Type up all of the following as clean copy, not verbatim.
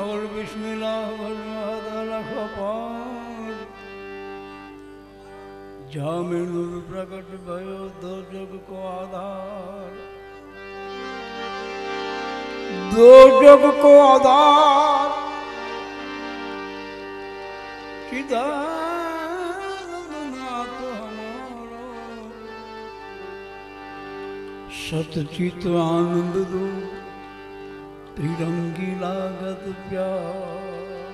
और बिस्मिल्लाह जामिन प्रकट भयो दो जग को आधार, दो जग को आधार सिद्धार्थ हमारो सतचित आनंद रूप त्रिरंगी लागत प्यार,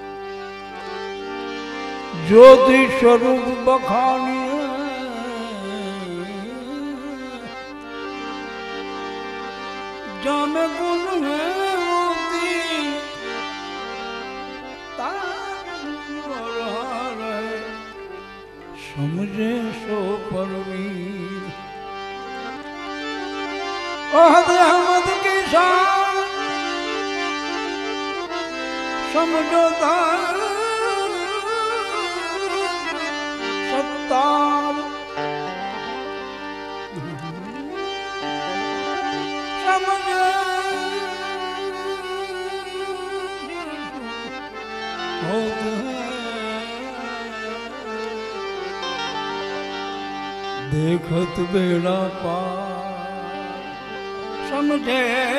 ज्योति स्वरूप बखानी जामे गुण है मोती तार है समझे सो परवीर अहद अहमद की शान समझो तार सत्तार समझे होत है देखत बेड़ा पार समझे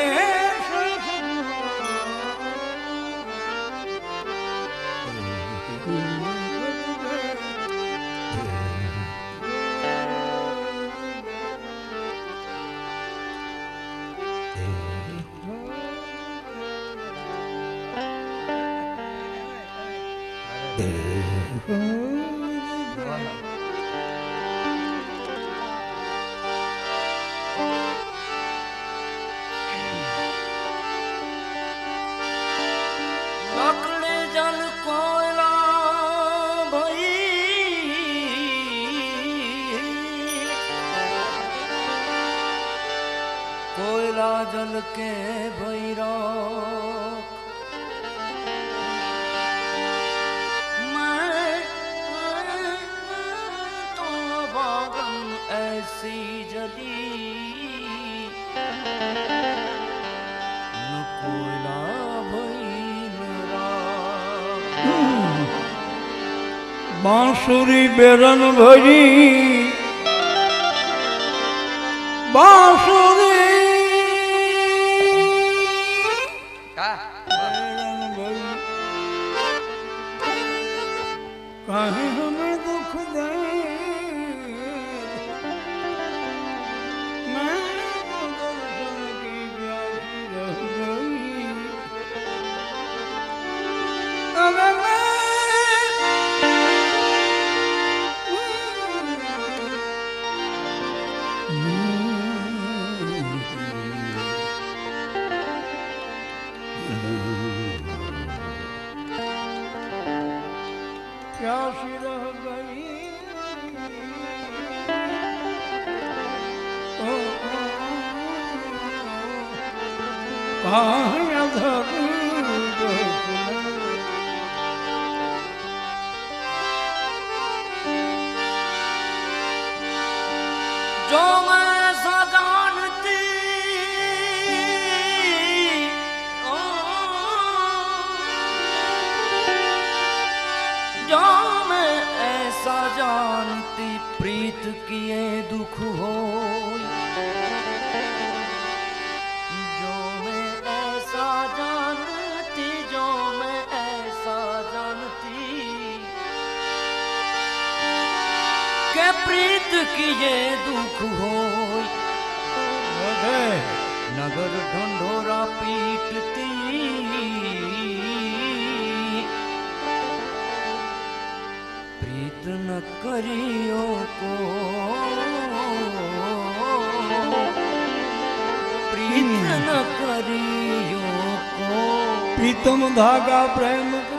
जल के भैरव मैं तो बागम ऐसी जली न कोयला भैरा बांसुरी बेरन भरी बांसुरी काहे हमें दुख दे मैं तो दर्शन की प्यासी रह गई अब मैं प्यासी रह गई जो मैं सजानती जो मैं ऐसा जानती प्रीत किए दुख हो जो मैं ऐसा जानती जो मैं ऐसा जानती के प्रीत किए दुख हो नगर ढंढोरा पीटती न करियो को प्रीत न करियो को प्रीतम धागा प्रेम का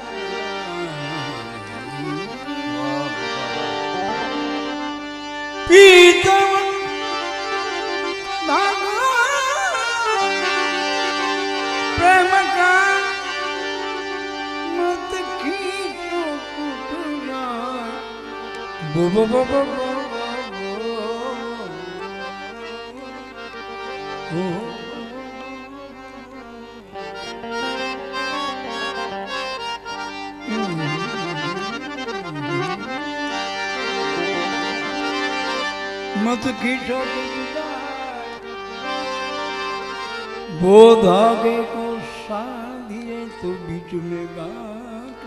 प्रीतम धागा प्रेम का मत खींचो बो बो बो बो मत खिसक वो धागे को साधिए तो बीच में गांठ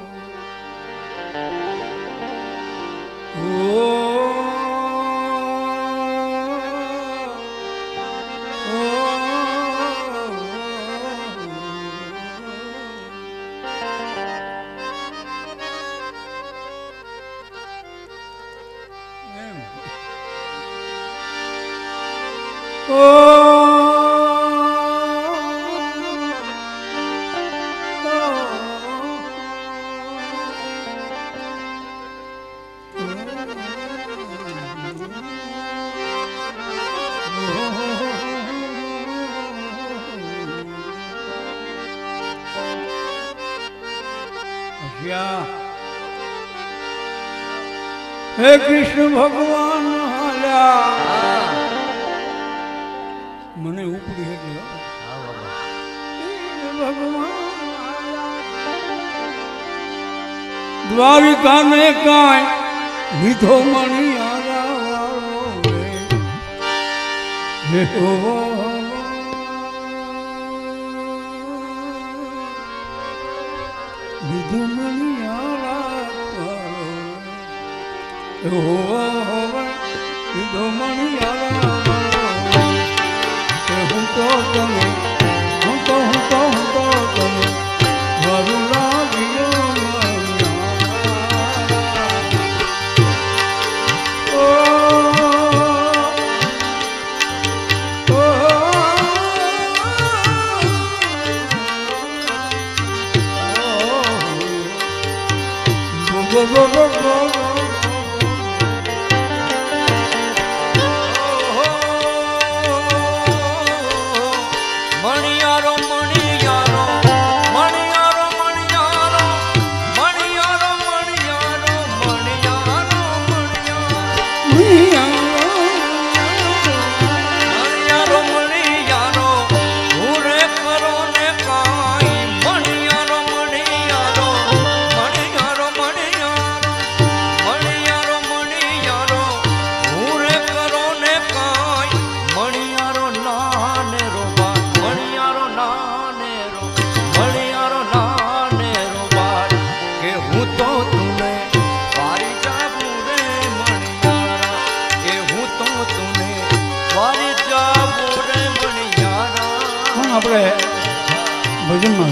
हे कृष्ण भगवान हाल्या मने उपड़ी है भगवान द्वारिका ने काय लीधो मणि आरा हे हो लीधो मणि आरा लीधो मणि आरा હું તો તમે હું તો તમે મારું લાગ્યો આપણે ભજનમાં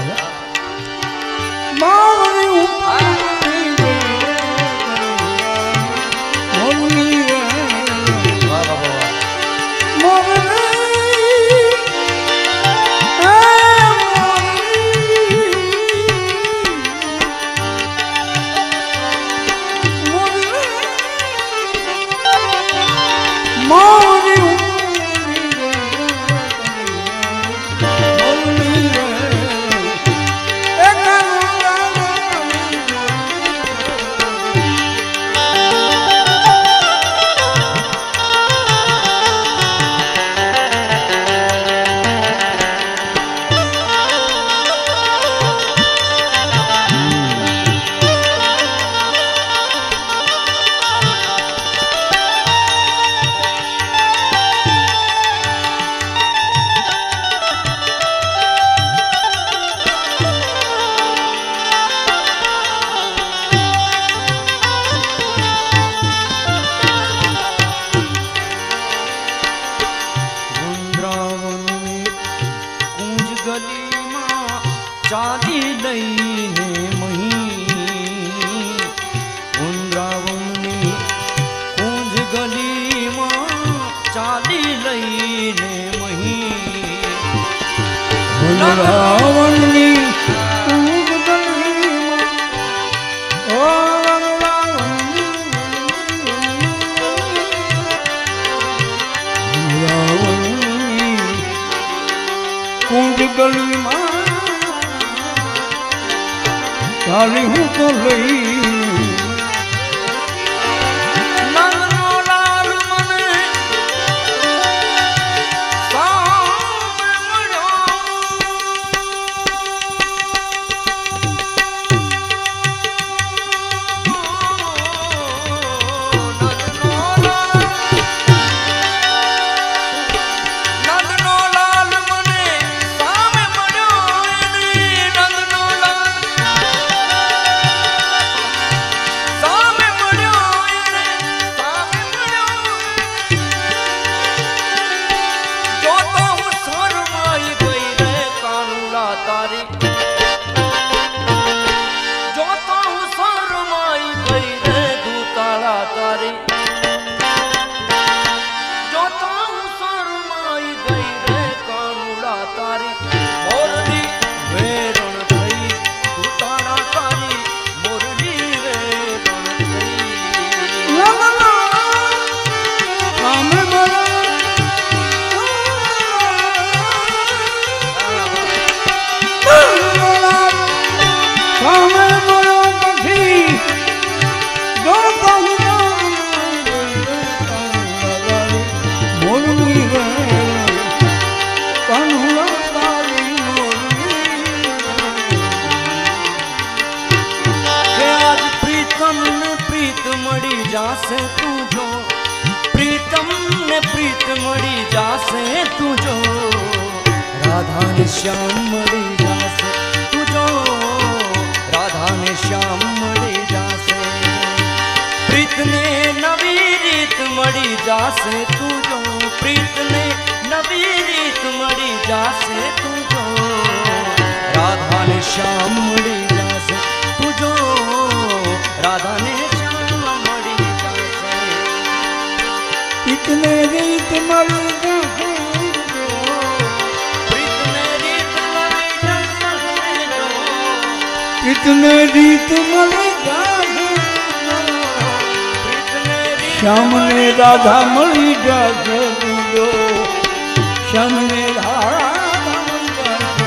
ચાલી હું તો લઈ ને શ્યામ મળી જાશે તું જો રાધા ને શ્યામ મળી જાશે પ્રીત ને નવી રીત મળી જાશે તું જો પ્રીત ને નવી રીત મળી જાશે તું જો રાધા ને શ્યામ મળી જાશે તું જો રાધા ને શ્યામ મળી જાશે इतने रीत मर इतने रीत मर श्याम ने राधा मળી जाશે જો શ્યામ ને રાધા મળી જાશે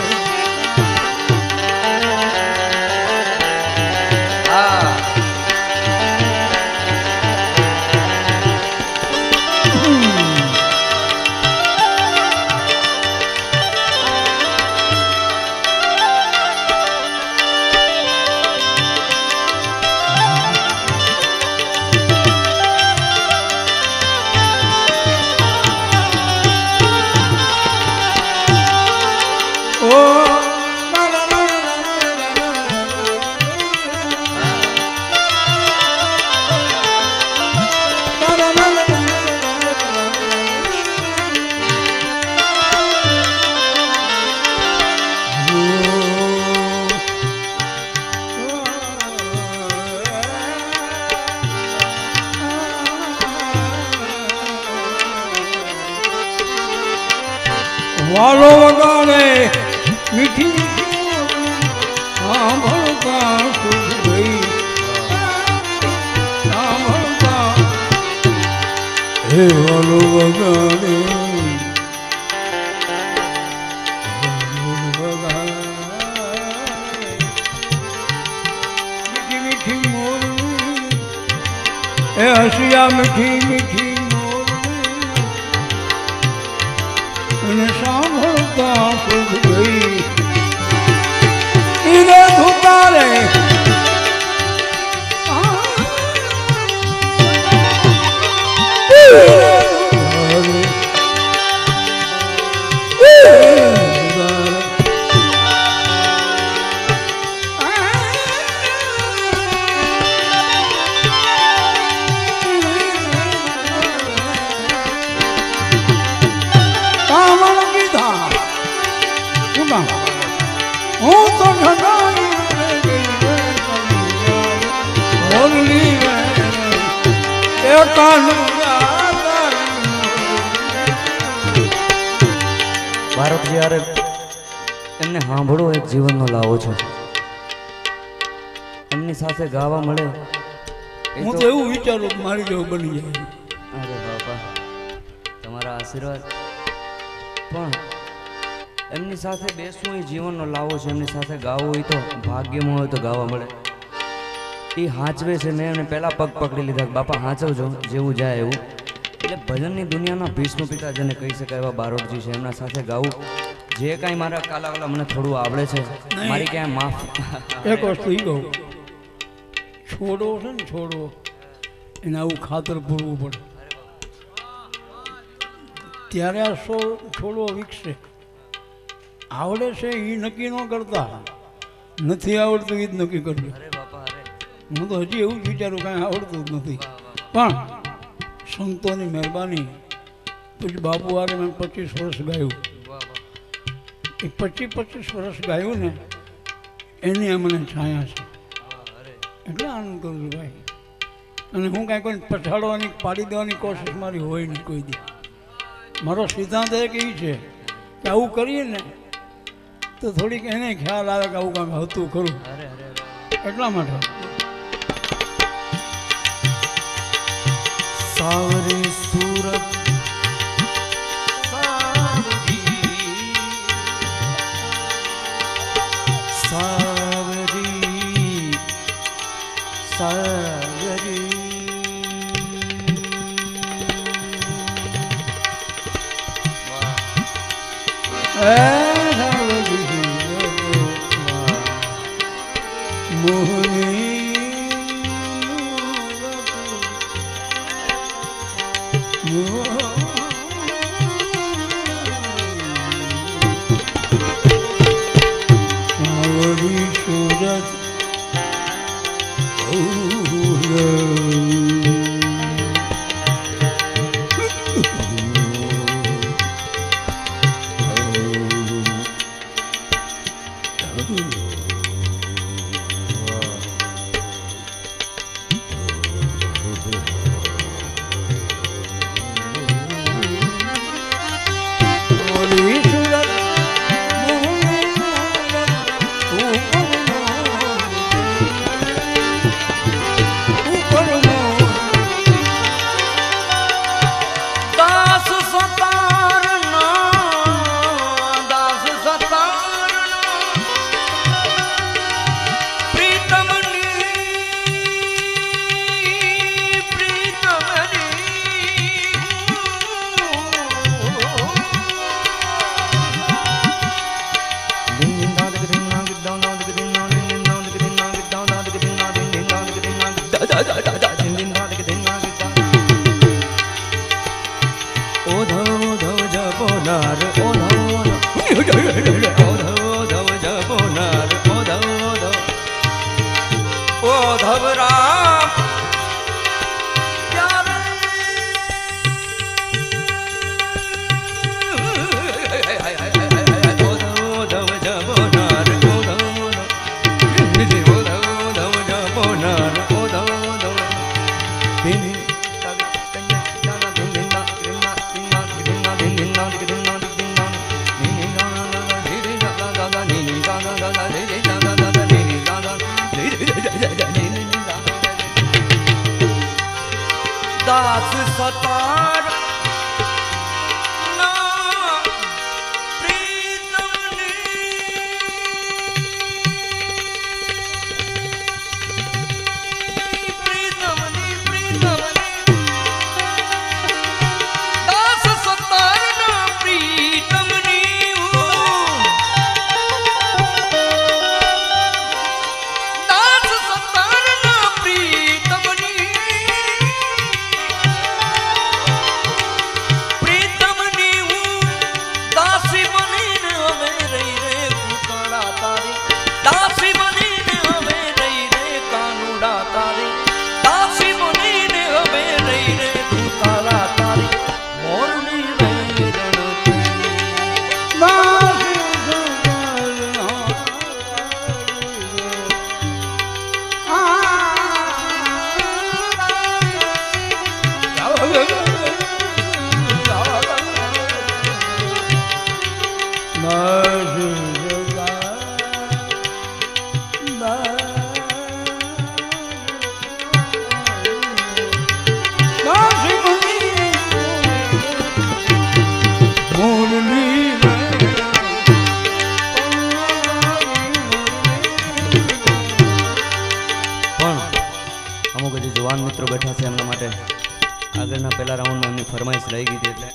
વાલો વગાડે મીઠી સાંભળતા સુખ ગઈ સાંભળતા હે વાલો વગાડે મીઠી મીઠી મોરલી એ હસિયા મીઠી મીઠી અને સાંભળતા સુખ ગઈ ઈરે ધુકારે હું તો ભારત જ્યારે એમને સાંભળો એક જીવનનો લાવો છે એમની સાથે ગાવા મળે હું તો એવું વિચારું કે મારી જેવું બની જાય અરે બાપા તમારા આશીર્વાદ પણ એમની સાથે બેસવું એ જીવનનો લાવો છે એમની સાથે ગાવું હોય તો ભાગ્યમાં હોય તો ગાવા મળે એ હાંચવે છે મેં એમને પહેલાં પગ પકડી લીધા બાપા હાંચવજો જેવું જાય એવું એટલે ભજનની દુનિયાના ભીષ્મ પિતા જેને કહી શકાય એવા બારોટજી છે એમના સાથે ગાવું જે કાંઈ મારા કાલા મને થોડું આવડે છે મારી ક્યાંય માફ એક વસ્તુ એ કહું છોડો છે ને છોડો એને આવું ખાતર પૂરવું પડે ત્યારે આ છોડવો વિકસે આવડે છે એ નક્કી ન કરતા નથી આવડતું એ જ નક્કી કરજો હું તો હજી એવું જ વિચારું કાંઈ આવડતું જ નથી પણ સંતોની મહેરબાની પછી બાપુ વારે મેં 25 વર્ષ ગાયું એ 25 વર્ષ ગાયું ને એની અમને છાયા છે એટલે આનંદ કરું છું ભાઈ અને હું કાંઈ કોઈ પછાડવાની પાડી દેવાની કોશિશ મારી હોય નહીં કોઈ દી મારો સિદ્ધાંત એક એ છે કે આવું કરીએ ને તો થોડીક એને ખ્યાલ આવે કે આવું કાંઈક હતું ખરું એટલા માટે સાવરી સુરત સાવરી સાવરી दास सतार ना प्रीतमनी प्रीतमनी प्रीतमनी दास सतार ना प्रीतमनी दास सतार ना प्रीतमनी जवान मित्रों बैठा है एमना माटे आगळना पहला राउंड में एमनी फरमाइश रही गई थी એટલે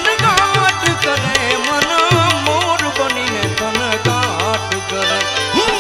मोर बनी ने तन गाट करे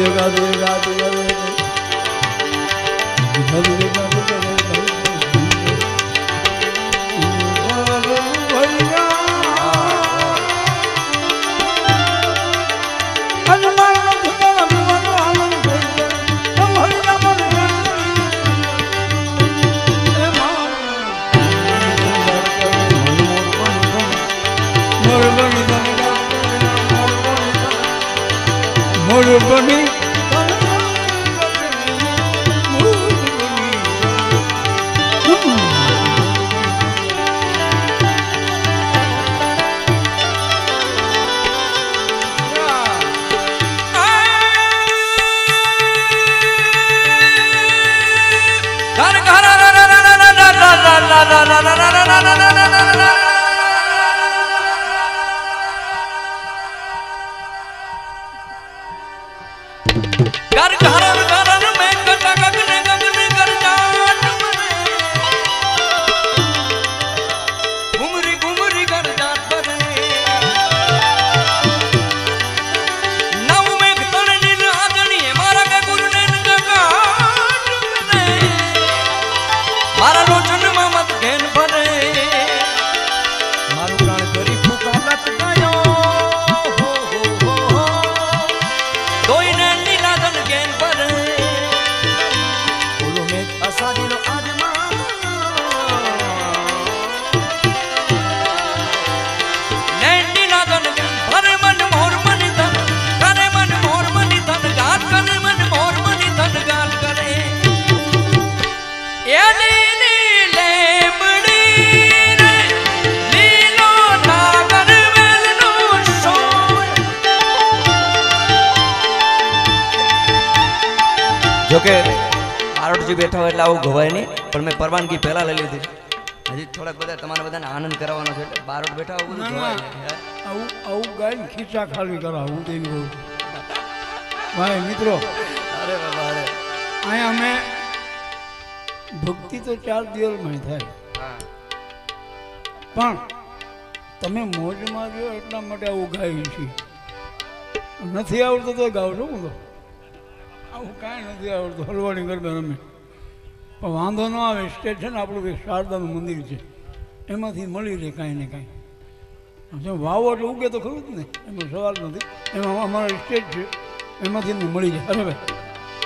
જોકે બારોટજી બેઠા હોય એટલે આવું ગવાય નહીં, પણ મેં પરવાનગી પહેલા લઈ લીધી. હજી થોડાક બધા તમારા બધાને આનંદ કરાવવાનો છે એટલે બારોટ બેઠા આવું બધું ગવાય નહીં. આવું ગાય ખીચા ખાલી કરાવું તો એમ કહું. ભાઈ મિત્રો, અરે બાબા અરે, અહીંયા અમે ભક્તિ તો 4 દિવસમાં થાય, પણ તમે મોજમાં રહ્યો એટલા માટે આવું ગાય છે. નથી આવડતું તો ગાવ છો હું તો, આવું કાંઈ નથી આવડતું. હલવાણી ગરબા રમે પણ વાંધો ન આવે. સ્ટેજ છે ને આપણું એક શારદાનું મંદિર છે, એમાંથી મળી રહે કાંઈ ને કાંઈ. વાવો એટલે ઉગે તો ખરું જ ને, એમાં સવાલ નથી. એમાં અમારો સ્ટેજ છે, એમાંથી એમને મળી જાય. અરે ભાઈ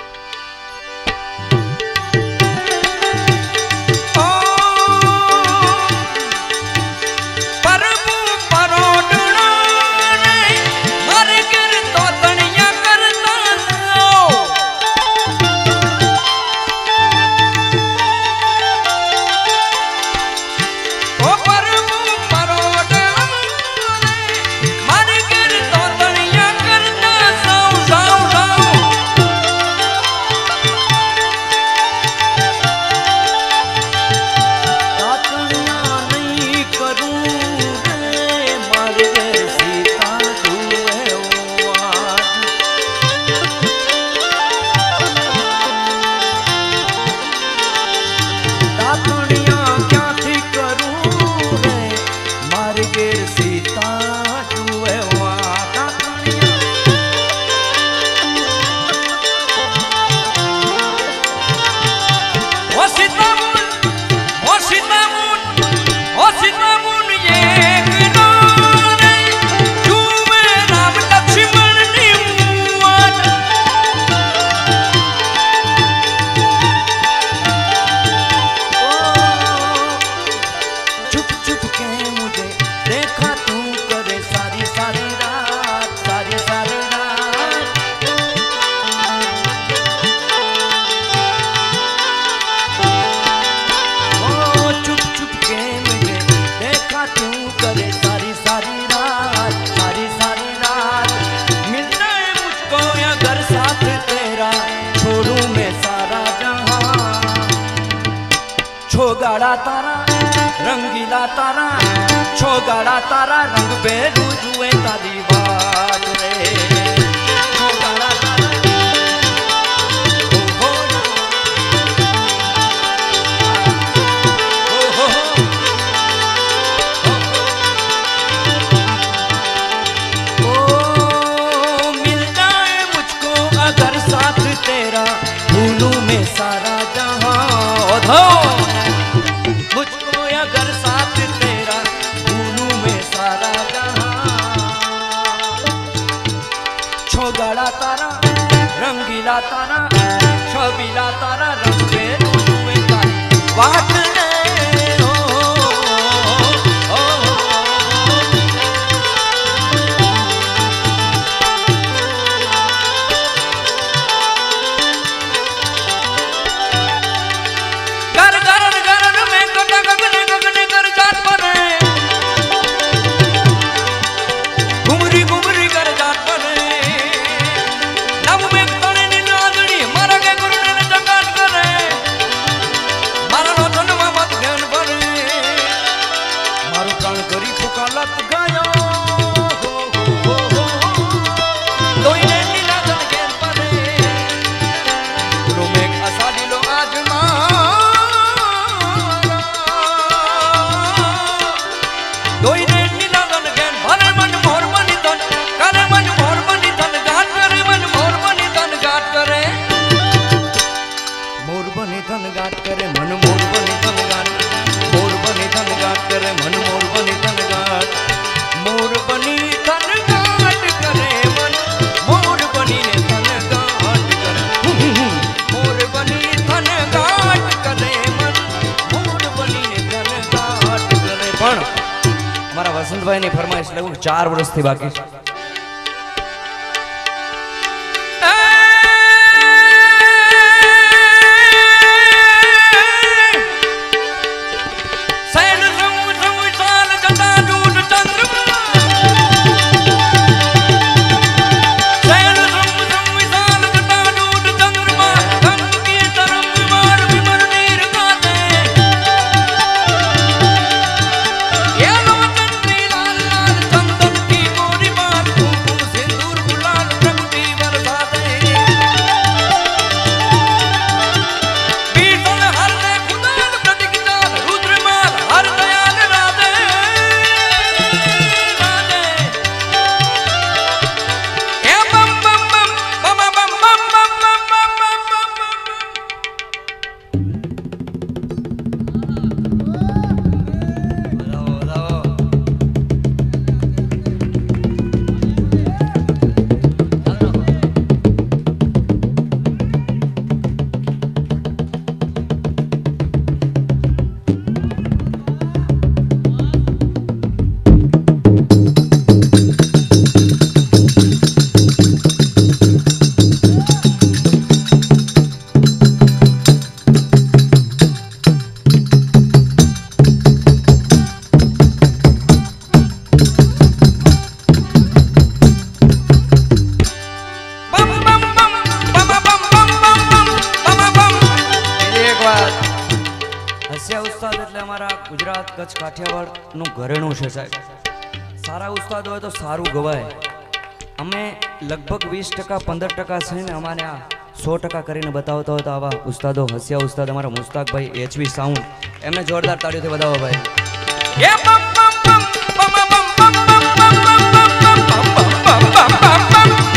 રંગીલા તારા છોગાડા તારા રંગ ભેરું જુએ તારી વાત રે. છોગાડા तारा लीला तारा रंग पे रूए तारी वाट ने वसंतभाई ने फरमाइश लगभग 4 वर्ष थी बाकी गुजरात कच्छ काठियावाड़ नु घरेणुं छे साहेब सारा उस्ताद होय तो सारू गवाय अमे लगभग 20% 15% छे ने अमारे आ 100% करीने बतावता होय तो आवा उस्तादो हसिया उस्ताद अमारा मुस्ताक भाई एचवी साउंड एमने जोरदार ताळीओथी વધાવો भाई ए बम बम बम बम बम बम बम बम बम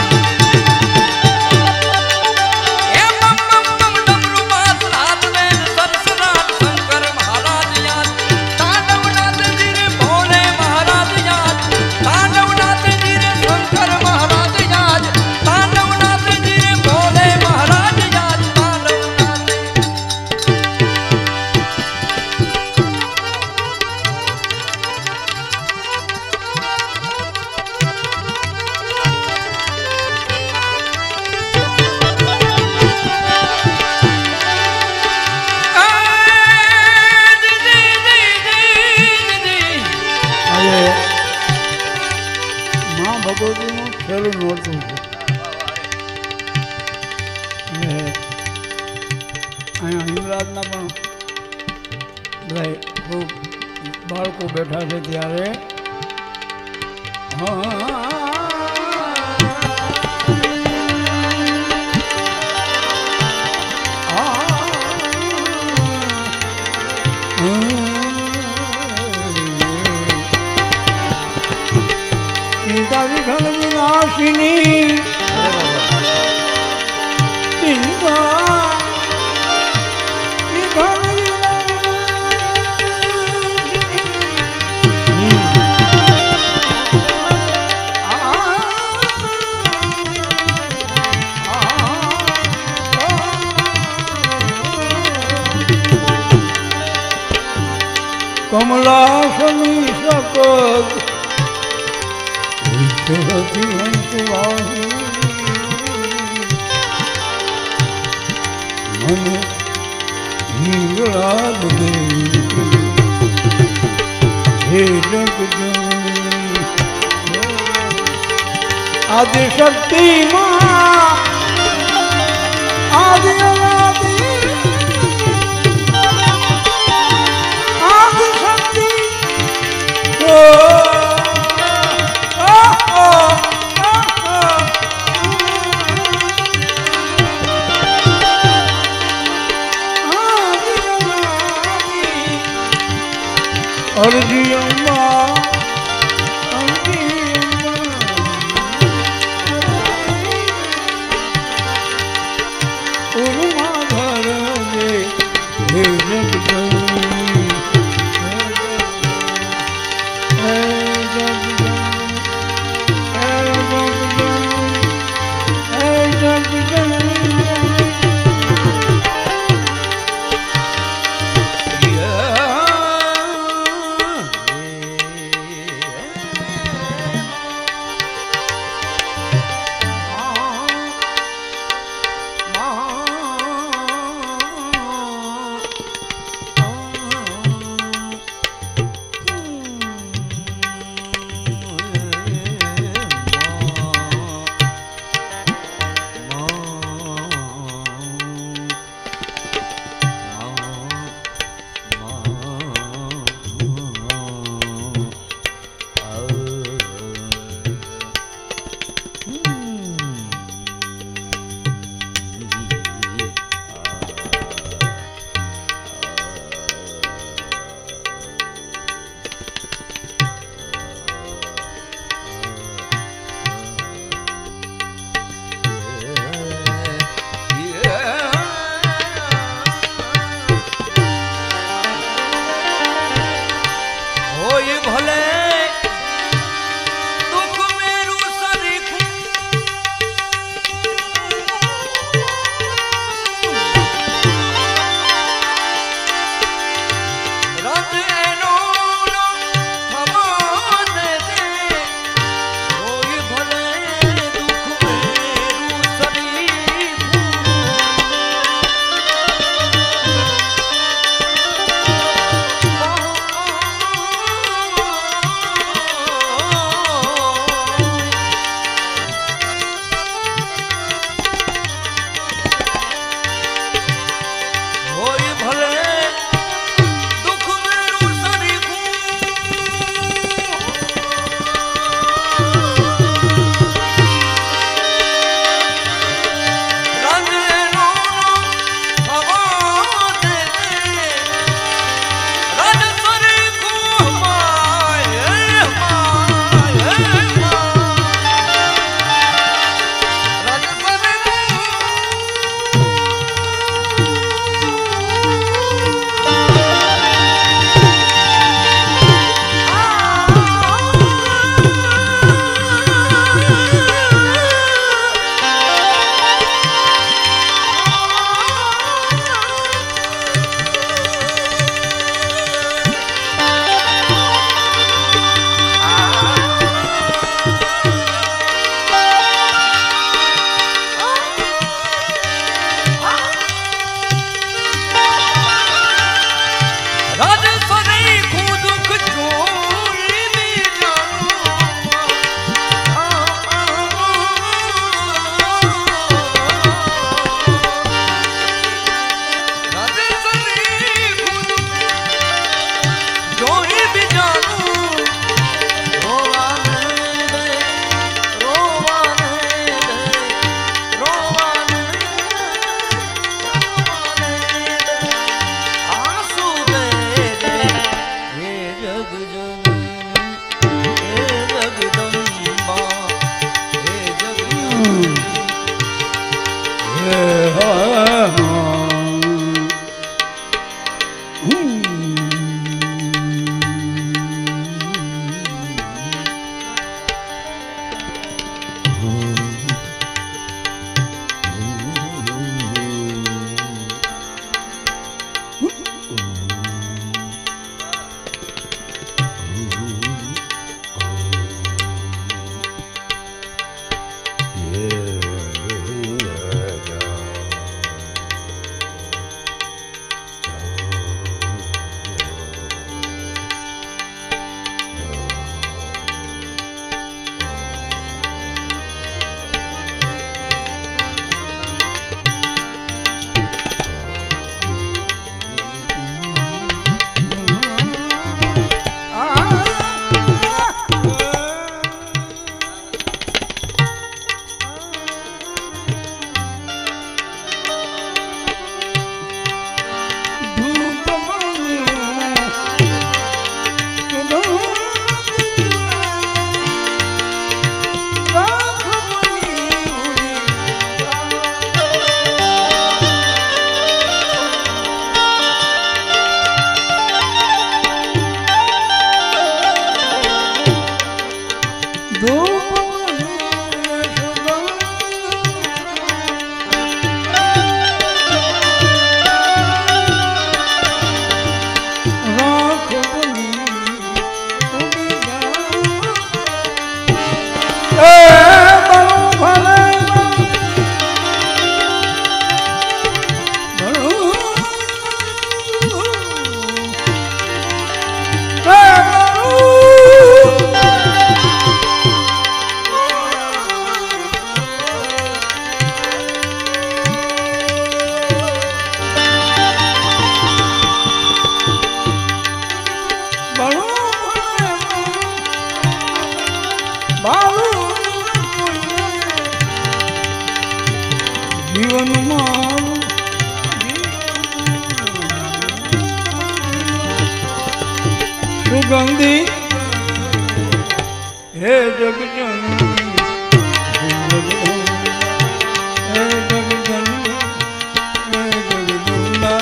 बाळको बैठा है त्यारे चिंता विघ्न विनाशिनी चिंता કમલાસની શકત વિશ્વતી હંસવાહી મને હિંગળા દે હે જગજનની આદિ શક્તિ માં આદિ અનાદિ આદિ શક્તિ અરજી અમ્મા सुगंधी हे जगजननी हे जगजननी हे जगदम्बा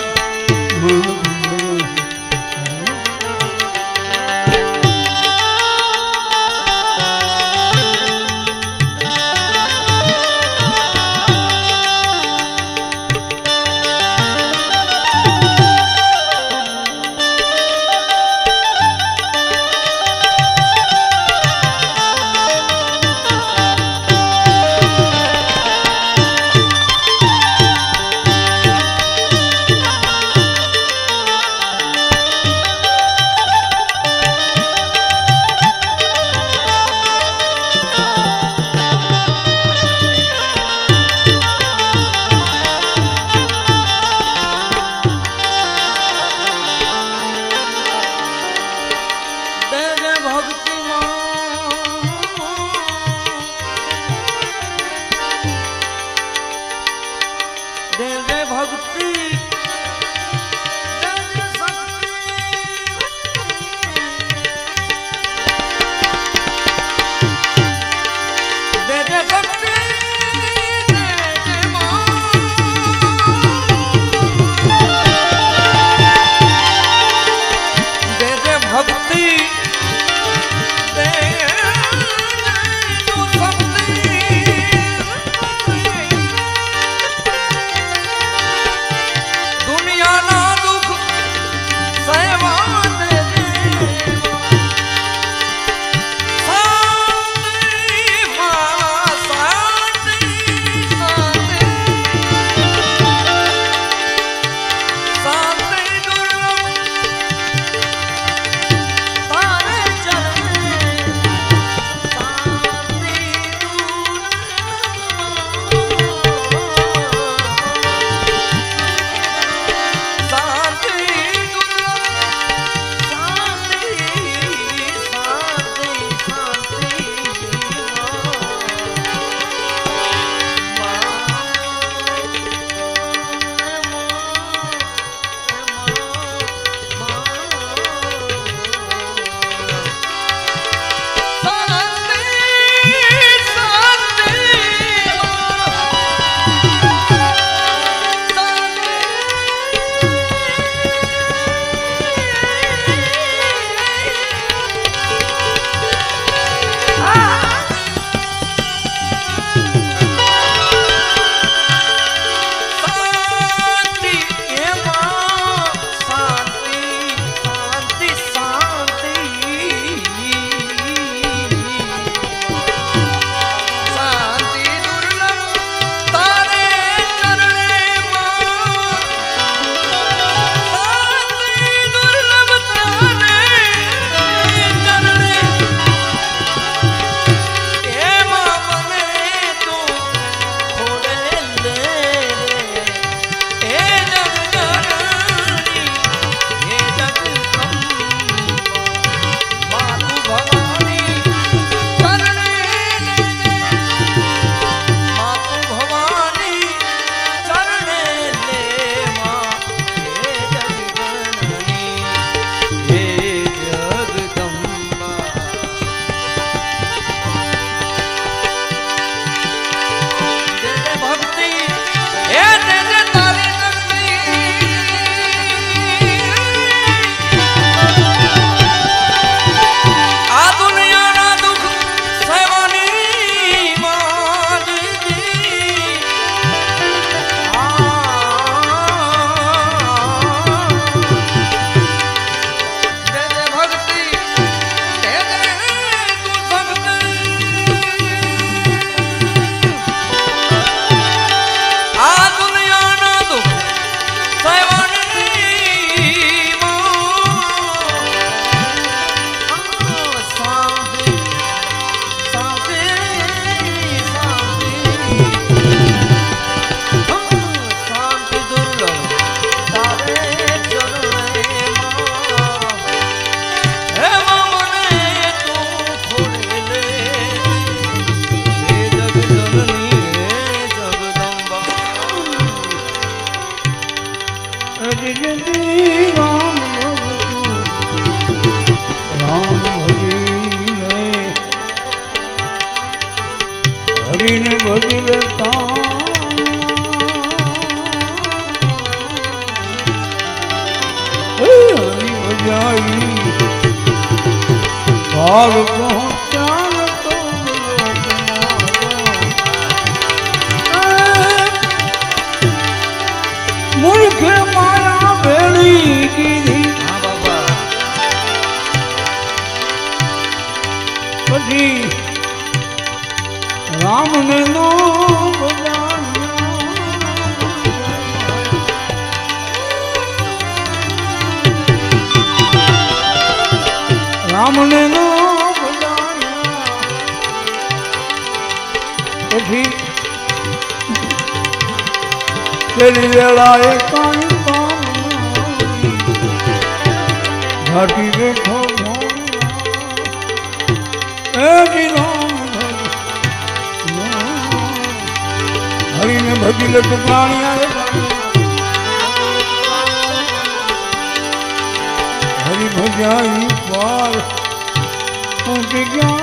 और पहुँचान तो मूर्ख माया भेड़ी कीधी પછી રામ ને નો રામ ને નો પછી પેલી વેળાએ કાંઈ કામ ઘાટી બેઠો हरि में भजी लड्डू प्राणिया हरि भजाई पार उनके ज्ञान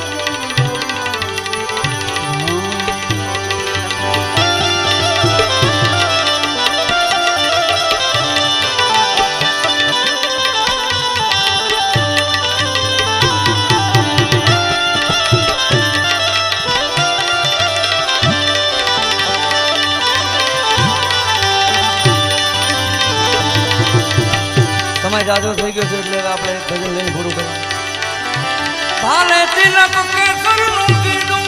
સમય જાજો થઈ ગયો છે એટલે આપણે ભજન લઈને પૂરું કરીએ. ભાલે તિલક કેસરનું કીધું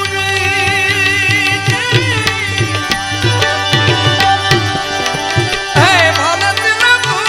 હે ભાલે તિલક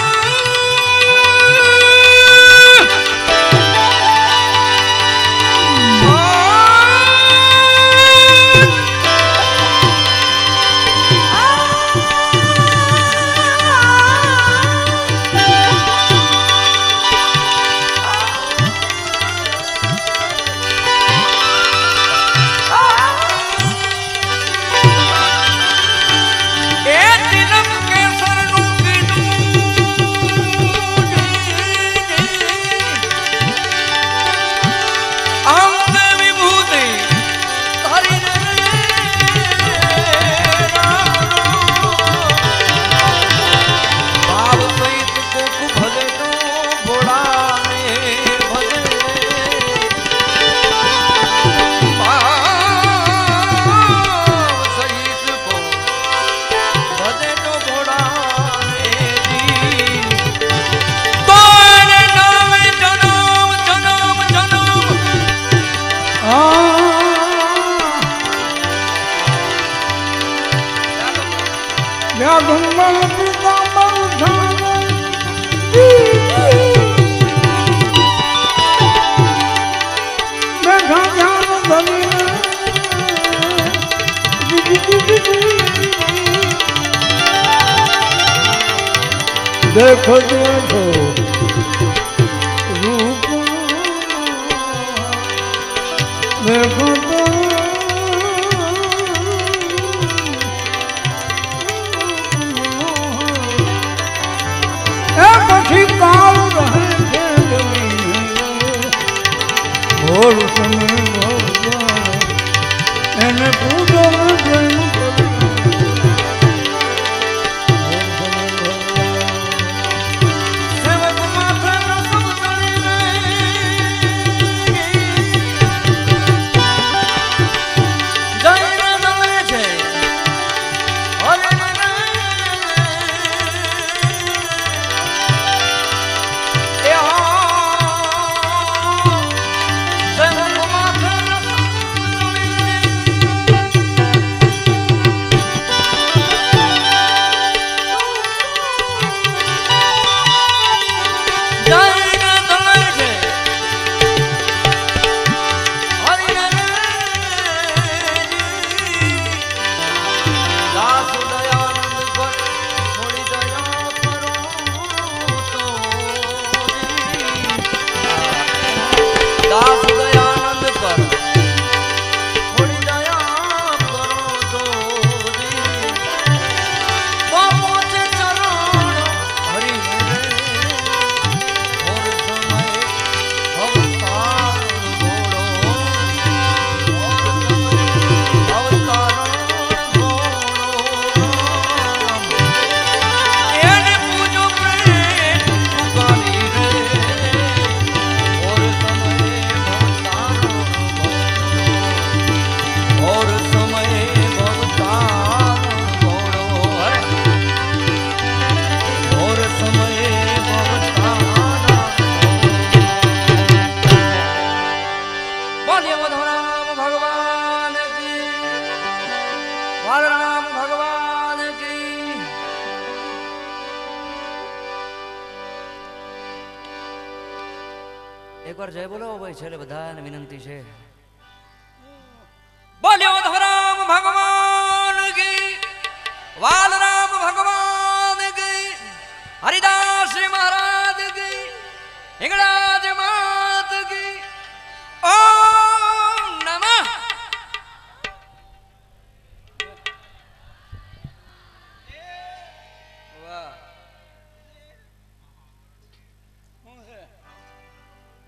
देखो देखो रूप देखो तो ए पछी काल रहे थे और समय एने पूजो प्रेम એકવાર જય બોલો ભાઈ, છેલ્લે બધાને વિનંતી છે. બોલ્યો